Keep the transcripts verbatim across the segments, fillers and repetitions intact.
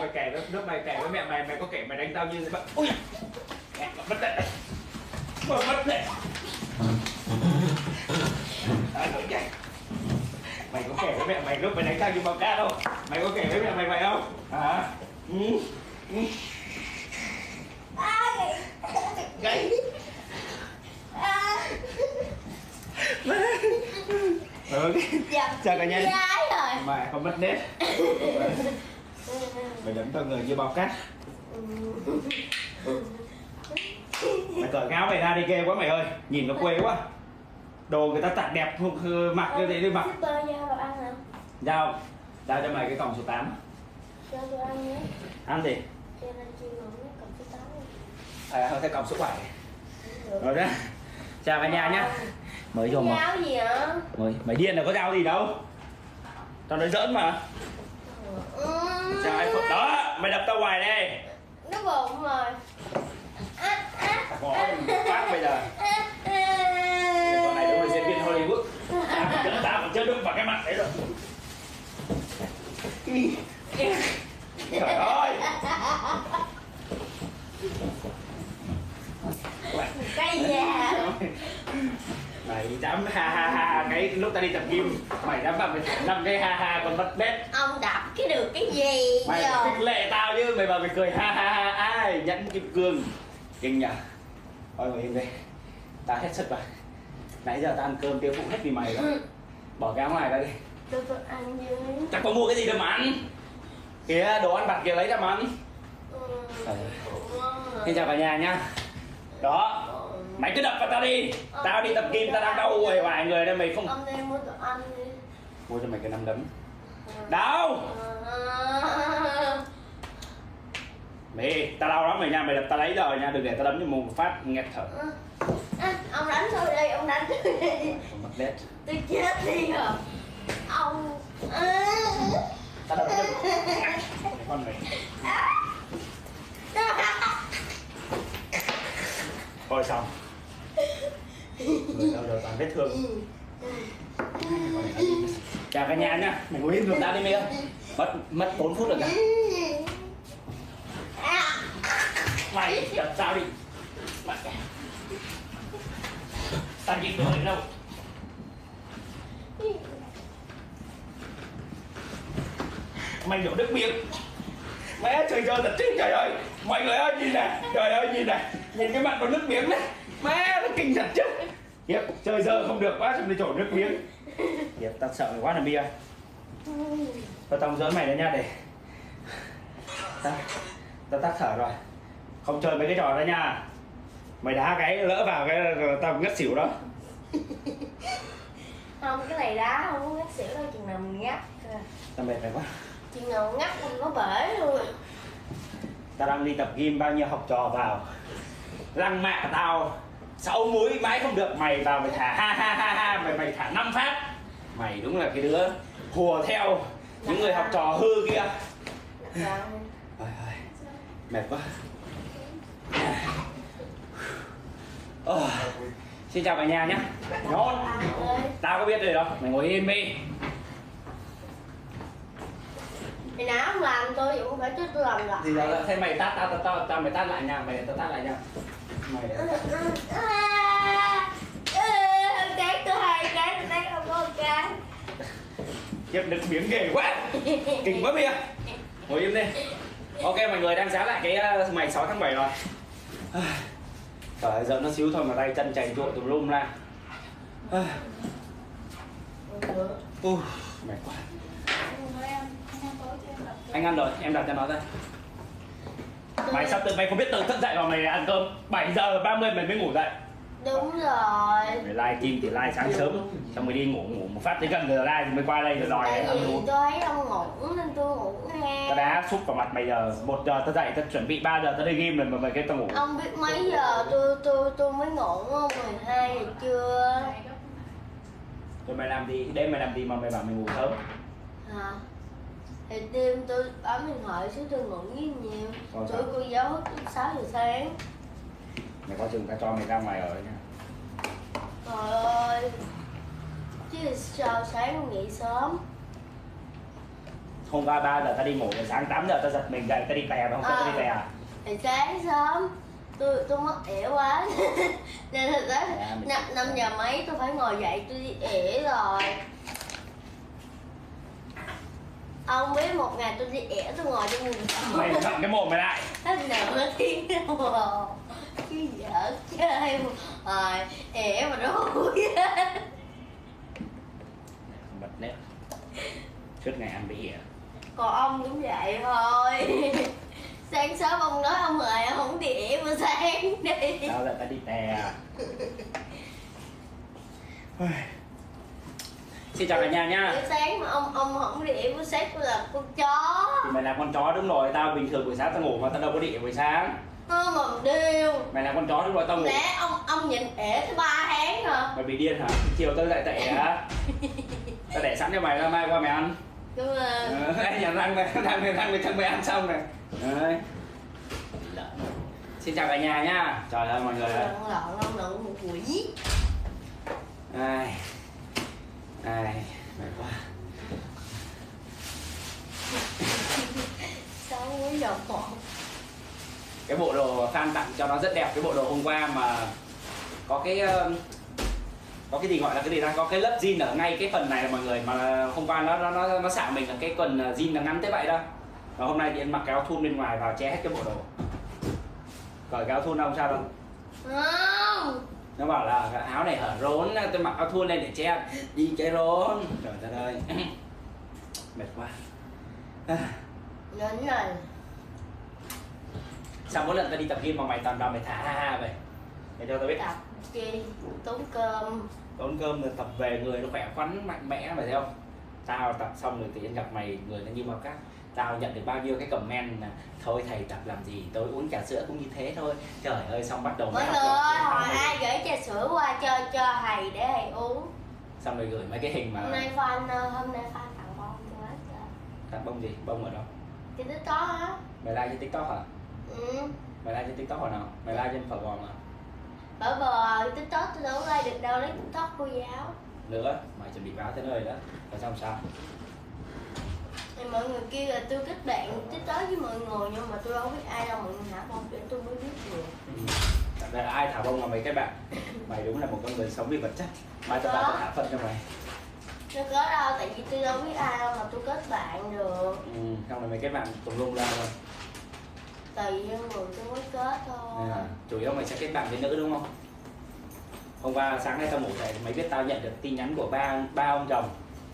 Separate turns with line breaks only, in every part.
mày kể với lúc mày kể với mẹ mày, mày có kể mày đánh tao như vậy. Ui, mất đấy, mất đấy. Mày có kể với mẹ mày lúc mày đánh tao như bao ca đâu? Mày có kể với mẹ mày vậy không? Hả? Ừ. Ừ. Gãy. Ừ. Chào cả nhà. Mày không mất nét. Mày đánh tao người như bao cát. Mày cởi áo mày ra đi, ghê quá mày ơi. Nhìn nó quê quá. Đồ người ta tặng đẹp không mặc như thế đi mặc. Giao giao cho mày cái còng số tám.
Cho tôi ăn nhé.
Ăn gì?
Cho nên chi ngủ cái còng số tám.
À, thôi cái còng số bảy. Rồi đó. Chào cả nhà nhá. Mới vô mà.
Dao gì hả?
Mày, mày điên là có dao gì đâu. Tao nói giỡn mà.
Ừ.
Chào ai phụt đó, mày đập tao hoài đây.
Nó bụng rồi. À, à,
Bỏ phát bây giờ. Con này đúng là diễn viên Hollywood. Tao còn chết, tao còn chết đụng vào cái mặt đấy rồi. Trời ơi.
Cái nhà.
Mày dám ha ha ha cái lúc tao đi tập gym mày dám vào mày năm cái ha ha còn mất nét.
Ông đập cái được cái gì?
Mày phải khích lệ tao chứ, mày vào mày cười ha ha ha ai nhẫn kim cương kinh nhỉ. Thôi mày im đi, tao hết sức rồi. Nãy giờ tao ăn cơm tiêu phụ hết vì mày đó. Bỏ cái áo ngoài ra đi.
Tôi tôi ăn dưới.
Chắc có mua cái gì đâu mà ăn. Kìa đồ ăn vặt kia lấy ra mà ăn.
Ừ.
Xin chào cả nhà nhá. Đó, mày cứ đập vào tao đi. Tao đi tập gym tao đang đau uể oải người đây mày không.
Ông đi mua đồ ăn đi.
Mua cho mày cái nắm đấm. Đau. Mày, tao đau lắm mày nha, mày đập tao lấy rồi nha, đừng để tao đấm cho một phát nghẹt thở.
À, ông đánh tôi đi, ông đánh tôi đi.
Mất nét.
Tôi chết đi rồi. Ông.
Tao đập cho con mày. Thôi xong. Người đau rồi toàn vết thương. Chào cả nhà nhá, mày ngồi im được tao đi mày ơi. Mất mất bốn phút rồi cả. Mày đập tao đi. Mày. Tao nhịn được đâu. Mày đổ nước miếng. Mẹ trời trời thật chứ trời ơi. Mọi người ơi nhìn nè, trời ơi nhìn nè. Nhìn cái mặt có nước miếng này. Mẹ nó kinh thật chứ. Hiệp chơi giờ không được quá xong đi trổ nước miếng. Hiệp tao sợ mày quá là bia. Tao tông giỡn mày đấy nha để. Tao, tao tắt thở rồi. Không chơi mấy cái trò đó nha. Mày đá cái lỡ vào cái tao ngất xỉu đó.
Không, cái này đá không có ngắt xỉu đâu, chừng nào mình ngắt.
Tao mệt mày quá.
Chừng nào ngắt mình nó bể luôn.
Tao đang đi tập gym bao nhiêu học trò vào. Lăng mạ tao sáu múi mãi không được, mày vào mày thả ha ha ha ha, mày mày thả năm phát. Mày đúng là cái đứa hùa theo những người học trò hư kia. Ôi ơi, mệt quá. Oh. Xin chào cả nhà nhé. Nhón. Tao có biết rồi đâu, mày ngồi im đi.
Mày nào không làm tôi cũng phải tôi tôi làm lại.
Thì đó là thế mày tát tao tao tao tao mày tát lại nha, mày tao tát lại nha. Mày
cái tôi hai cái tôi thấy không có một cái.
Kiếp nước miếng ghê quá. Kinh quá bia. Ngồi im đi. Ok mọi người đang dán lại cái mày sáu tháng bảy rồi. Trời ơi giờ nó xíu thôi mà tay chân chảy trội tùm lum ra. Uh, mệt quá. Anh ăn rồi, em đặt cho nó ra. Mày sắp từ mày không biết tự thức dậy vào mày ăn cơm bảy giờ ba mươi mày mới ngủ dậy.
Đúng rồi.
Mày live stream thì live sáng sớm, xong mày đi ngủ ngủ một phát tới gần giờ live thì mới qua đây rồi đòi
Tại
ăn
vì
luôn.
tôi thấy ông ngủ nên tôi ngủ nghe.
Tao đá sút vào mặt mày giờ, một giờ tao dậy tao chuẩn bị ba giờ tao đi game rồi mà mày kêu tao ngủ.
Ông biết mấy giờ tôi tôi tôi mới ngủ không? mười hai giờ trưa.
Rồi mày làm gì, đêm mày làm gì mà mày bảo mày ngủ sớm?
Hả? Thì đêm tôi bấm điện thoại chứ tôi ngủ nhiều nhiều. Tôi cô giáo thức lúc sáu giờ sáng.
Mày có chừng tao cho mày ra ngoài ở nha.
Trời ơi. Chứ sao sáng không dậy sớm.
Hôm qua ba giờ ta đi ngủ, sáng tám giờ ta giật mình dậy ta đi tè mà không cho ta đi tè à?
Thì sáng sớm tôi tôi mất ỉa quá nên thực ra năm năm giờ mấy tôi phải ngồi dậy tôi đi ỉa rồi. Ông biết một ngày tôi đi ỉa tôi ngồi trong người
Mày ngậm cái mồm mày lại.
hết nửa tiếng đồng hồ cái giỡn chơi rồi ỉa mà nó hủi
Bật nét suốt ngày ăn bị ỉa.
còn ông cũng vậy thôi. Sáng sớm ông nói ông mời ông không đi ỉa mà sáng đi.
Sao lại ta đi tè? Xin chào cả nhà nha.
Buổi sáng mà ông ông không đi ỉa buổi sáng tôi là con chó.
Thì mày là con chó đúng rồi, tao bình thường buổi sáng tao ngủ mà tao đâu có đi ỉa buổi sáng.
Ơ mà điêu.
Mày là con chó đúng rồi, tao ngủ.
Lẽ ông ông nhìn ỉa tới ba tháng hả?
Mày bị điên hả? Chiều tao lại tệ hả? Tao để sẵn cho mày ra mai qua mày ăn.
Đúng rồi.
Ờ, đây nhà răng này, răng này, răng này chắc mày ăn xong này. Đấy. Xin chào cả nhà nhá. Trời ơi mọi người ơi.
Lộn lộn lộn lộn một quỷ.
Ai. Ai, mệt quá.
Sao quý đồng một.
Cái bộ đồ fan tặng cho nó rất đẹp, cái bộ đồ hôm qua mà có cái có cái gì gọi là cái gì ra, có cái lớp jean ở ngay cái phần này là mọi người, mà hôm qua nó nó nó xả mình là cái quần jean là ngắn thế vậy đó. Và hôm nay thì mặc cái áo thun bên ngoài vào che hết cái bộ đồ. Cởi cái áo thun không sao đâu.
Không.
Nó bảo là cái áo này hở rốn, tôi mặc áo thun lên để che đi cái rốn. Trời đất ơi. Mệt quá.
Lớn rồi.
Sao mỗi lần tao đi tập gym mà mày toàn đoàn mày thả ha ha vậy? Để cho tao biết.
Tập chi tốn cơm.
Tốn cơm rồi tập về người nó khỏe khoắn mạnh mẽ mày thấy không? Tao tập xong rồi tự nhiên gặp mày người nó như bao cát. Tao nhận được bao nhiêu cái comment là thôi thầy tập làm gì, tôi uống trà sữa cũng như thế thôi. Trời ơi, xong bắt đầu
Mọi người ơi, hồi ai gửi trà sữa qua cho cho thầy để thầy uống.
Xong rồi gửi mấy cái hình mà
Hôm nay fan hôm nay fan tặng bông cho hết rồi.
tặng bông gì? Bông ở đâu?
Cái TikTok á.
Mày like trên TikTok hả?
Ừ.
Mày like trên TikTok hồi nào? Mày like trên phở bò mà.
Bởi vì TikTok tôi đâu có like được đâu, lấy TikTok cô giáo.
Nữa, mày chuẩn bị báo tới nơi đó. Rồi xong sao?
Thì mọi người kêu là tôi kết bạn TikTok với mọi người nhưng mà tôi đâu biết ai đâu, mọi người thả bông để tôi mới biết được.
Ừ. Thật ra là ai thả bông mà mày kết bạn? Mày đúng là một con người sống vì vật chất. Mai tao bảo tao thả phân cho mày.
Đâu có đâu, tại vì tôi đâu biết ai đâu mà tôi kết bạn được.
Ừ, xong rồi mày kết bạn tùm lum ra thôi.
Tùy người tôi mới kết thôi.
À, chủ yếu mày sẽ kết bạn với nữ đúng không? Hôm qua sáng nay tao ngủ dậy mày biết tao nhận được tin nhắn của ba ba ông chồng.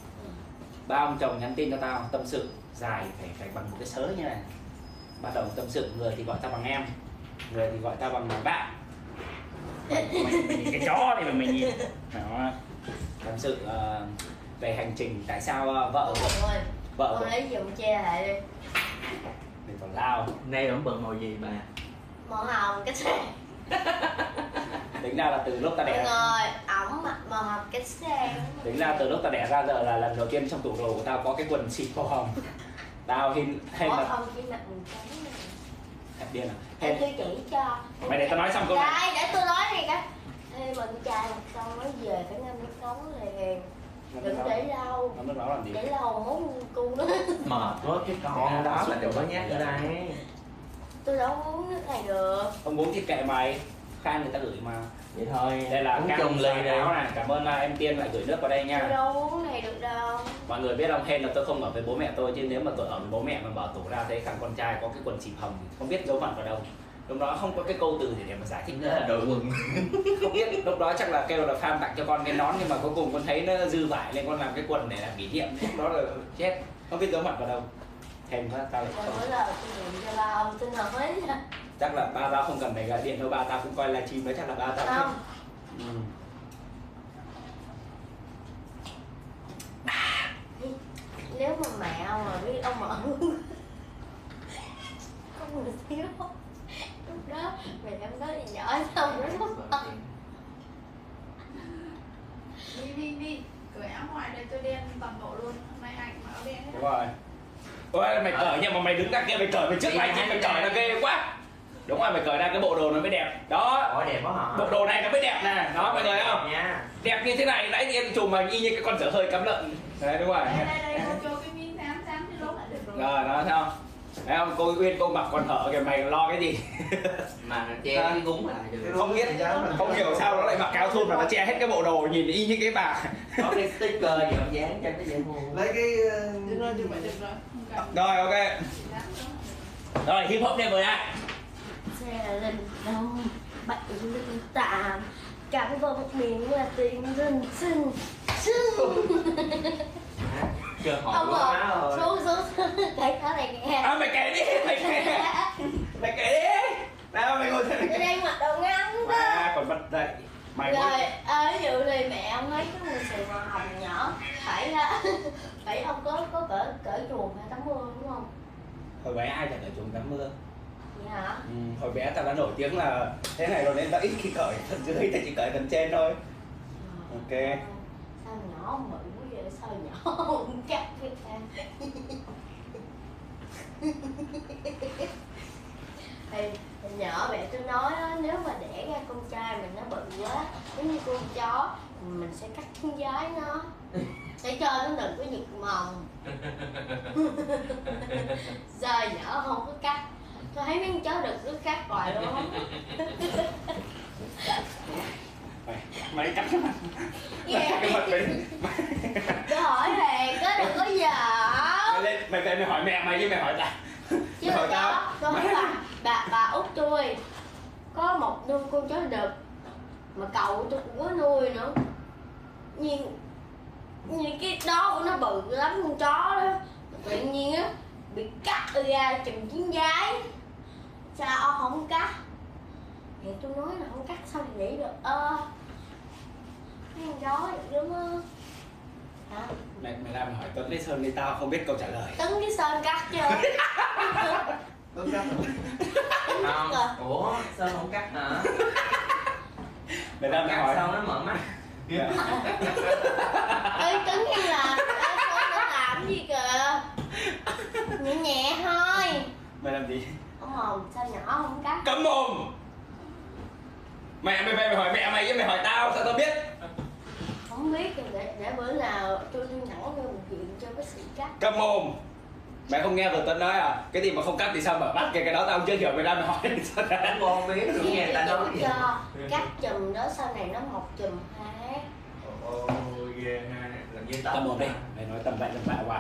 Ba ông chồng nhắn tin cho tao tâm sự dài phải phải bằng một cái sớ như này. Bắt đầu tâm sự, người thì gọi tao bằng em, người thì gọi tao bằng bạn. Mày, mày, mày nhìn cái chó này mà mày nhìn. Đó. Tâm sự uh, về hành trình tại sao uh, vợ của
Ôi,
vợ
con
của
lấy dùng che lại đi.
thì còn lao.
Nay vẫn bận màu gì bà?
Màu hồng cái xe.
Tính ra là từ lúc ta
Mọi
đẻ
người, ổng mặc màu hồng cái xe.
tính ra từ lúc ta đẻ ra giờ là lần đầu tiên trong tủ đồ của tao có cái quần xịt màu hồng. Tao hình hay
Ủa
là
không chỉ mặc một cái này.
hẹp điên à?
Em
Hay...
tôi chỉ cho.
Mày để tao nói xong câu này.
Đây, để tôi nói đi cái. Ê, mình trai mặc xong mới về phải ngâm nước nóng liền. Đừng để lâu.
Nó nó làm gì?
Để lâu muốn cu nó.
Mệt quá cái con đó là đừng có nhắc ở đây.
Tôi đâu uống nước này được.
Không uống thì kệ mày, Khang người ta gửi mà.
Vậy thôi,
Đây là
uống
Khang
chung ly đi.
này. Cảm ơn uh, em Tiên lại gửi nước vào đây
Tôi
nha.
đâu uống này được đâu.
Mọi người biết không, hên là tôi không ở với bố mẹ tôi, chứ nếu mà tôi ở với bố mẹ mà mở tủ ra thấy thằng con trai có cái quần xịt hồng thì không biết giấu mặt vào đâu. Lúc đó không có cái câu từ gì để mà giải thích nữa.
Đội quần.
Không biết, lúc đó chắc là kêu là fan tặng cho con cái nón, nhưng mà cuối cùng con thấy nó dư vải nên con làm cái quần để làm kỷ niệm. Lúc đó là chết, không biết giấu mặt vào đâu. Hèn quá, tao lại
Rồi
không.
bữa giờ tôi điện cho ba ông tôi nói nha.
Chắc là ba tao không cần phải gọi điện đâu, ba tao cũng coi livestream đó, chắc là ba tao
Không.
Ừ.
Nếu mà mẹ ông mà biết ông mở không được thiếu lúc đó mẹ em nói gì nhỏ xong nó mất tao.
Đi đi đi, cởi áo ngoài đây tôi đen toàn bộ luôn. Hôm nay anh mặc áo đen hết.
Đúng rồi. Ôi mày cởi nhưng mà mày đứng ra kia mày cởi mày trước mày chứ mày cởi là ghê quá. Đúng rồi, mày cởi ra cái bộ đồ nó mới đẹp. Đó.
Ủa đẹp quá hả?
Bộ đồ này nó mới đẹp nè. Đó mọi người không?
Nha.
Đẹp như thế này nãy em chùm mà y như cái con dở hơi cắm lợn. Đấy đúng rồi.
Đây đây đây, cô cho cái miếng dán dán trên lốp lại được.
Rồi đó thấy không? Thấy không? Cô Uyên cô mặc còn hở kìa, mày lo cái gì?
Mà che cái gúng lại được.
Không biết, không hiểu sao nó lại mặc áo thun mà nó che hết cái bộ đồ nhìn y như cái bà.
Có cái sticker gì mà dán trên cái dây mua.
Lấy cái
Được rồi, được rồi, được rồi. Không cần.
Rồi ok.
Chị lát nữa.
Rồi hip hop đi mời ai?
Xe lên đông bảy linh tạm cảm vào một miệng là tiền rình xinh xinh.
Chưa hỏi
Ông
của má
ơi,
rồi.
xuống xuống xuống cái đó này nghe.
À mày kể đi, mày kể. Mày kể đi. Nào mày ngồi thế
Tôi
này.
đang mặc đồ ngắn đó.
À còn bật dậy. Mày
Rồi,
muốn...
à, ví dụ này mẹ ông ấy có người Sài Gòn hồng nhỏ phải là phải ông có có cỡ cỡ chuồng hay tắm mưa đúng không?
Hồi bé ai chẳng ở chuồng tắm mưa.
Vậy hả?
Ừ, hồi bé tao đã nổi tiếng là thế này rồi nên tao ít khi cởi phần dưới, tao chỉ cởi phần trên thôi. Ok.
Sao nhỏ ông bự quá vậy? Sao nhỏ ông cắt cái ta? Thì hồi nhỏ mẹ tôi nói á, nếu mà đẻ ra con trai mình nó bự quá giống như con chó mình sẽ cắt chân giái nó để cho nó đừng có giật mồng. Giờ nhỏ không có cắt, tôi thấy mấy con chó đực nó cắt hoài luôn.
Mày, mày cắt cái mặt.
Yeah.
Cái mặt mày.
Tôi hỏi thiệt đó, đừng có giỡn.
Mày lên, mày về mày hỏi mẹ mày chứ mày hỏi tao.
Chứ
Mày hỏi
đó,
tao.
tôi hỏi bà, bà, bà út tôi có một nuôi con chó đực mà cậu tôi cũng có nuôi nữa. Nhìn nhìn cái đó của nó bự lắm con chó đó. Tự nhiên á bị cắt ra chùm chiến giái. Sao ông không cắt? Thì tôi nói là không cắt sao thì nghĩ được ơ. Mấy con chó vậy đúng không? Hả?
Mày mày ra mày hỏi Tuấn Lê Sơn đi, tao không biết câu trả lời.
Tấn cái Sơn cắt chưa?
Tấn cắt rồi.
Không. Ủa sao không cắt hả?
Mày ra mày
Cắt
hỏi.
sao nó mở mắt.
Dạ.
Ê Tấn như là Sơn nó làm gì kìa? Nhẹ nhẹ thôi.
Mày làm gì?
Ông Hồng sao nhỏ không cắt?
Cấm mồm. Mẹ mày về mày hỏi mẹ mày chứ mày hỏi tao sao tao biết?
Không biết rồi, để, để bữa nào tôi tôi nhắn vô một chuyện cho bác sĩ cắt.
Cấm mồm. Mày không nghe vừa Tuấn nói à? Cái gì mà không cắt thì sao mở mắt kìa, cái đó tao chưa hiểu, mày ra mày hỏi thì sao ra?
Đánh con biết được nghe người ta nói gì.
cho cắt chùm đó sau này nó mọc chùm hết.
Ồ ghê ha. Làm như
Tao mồm đi, mày nói tầm bậy tầm bạ hoài.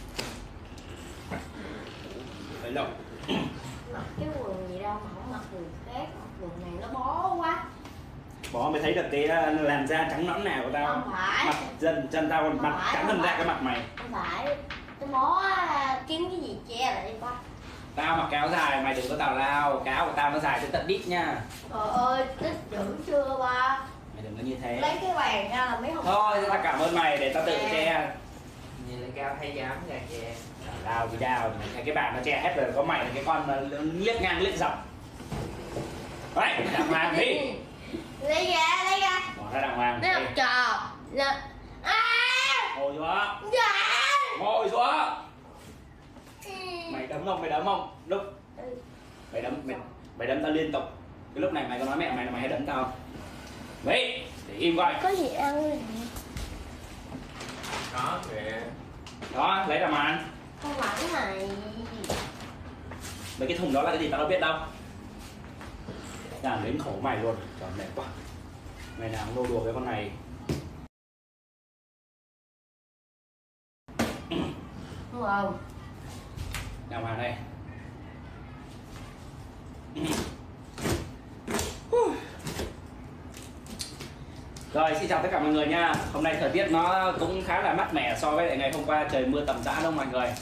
Lấy lộc.
Mặc cái quần gì đâu mà không mặc quần khác, mặc quần này nó bó quá.
Bó mày thấy được cái làn da trắng nõn nào của tao
Không phải.
mặt chân chân tao
Không
mặt
phải,
trắng
không
hơn ra
phải.
cái mặt mày.
Không phải, tôi bó kiếm cái gì che lại đi ba.
Tao mặc cái áo dài, mày đừng có tào lao, cái áo của tao nó dài tới tận đít nha.
Trời ơi, tích dữ chưa ba?
Mày đừng có như thế.
Lấy cái bàn ra là mấy không.
Thôi, tao cảm ơn mày, để tao tự che.
Nhìn lại cao thay dám gà chè.
Tào lao thì đào, mày thấy cái bàn nó che hết rồi, có mày là cái con mà liếc ngang liếc dọc. Đấy, đàng hoàng đi.
Lấy ra, lấy ra.
Bỏ ra đàng hoàng.
Nó học
Đi.
trò. Nè. À!
Ngồi xuống.
Dạ!
Ngồi xuống.
Ừ.
Mày đấm không, mày đấm không? Lúc
Ừ.
mày đấm mày, mày đấm tao liên tục. Cái lúc này mày có nói mẹ mày là mày hay đấm tao. Mỹ, để im coi.
Có gì ăn không?
Có kìa.
Đó, lấy ra mà ăn.
Không phải cái này.
Mấy cái thùng đó là cái gì tao đâu biết đâu. Làm đến khổ mày luôn, trời mệt quá. Mày nào cũng nô đùa cái con này.
Đúng không?
Nào mà đây. Rồi, xin chào tất cả mọi người nha. Hôm nay thời tiết nó cũng khá là mát mẻ so với lại ngày hôm qua, trời mưa tầm tã đâu mọi người.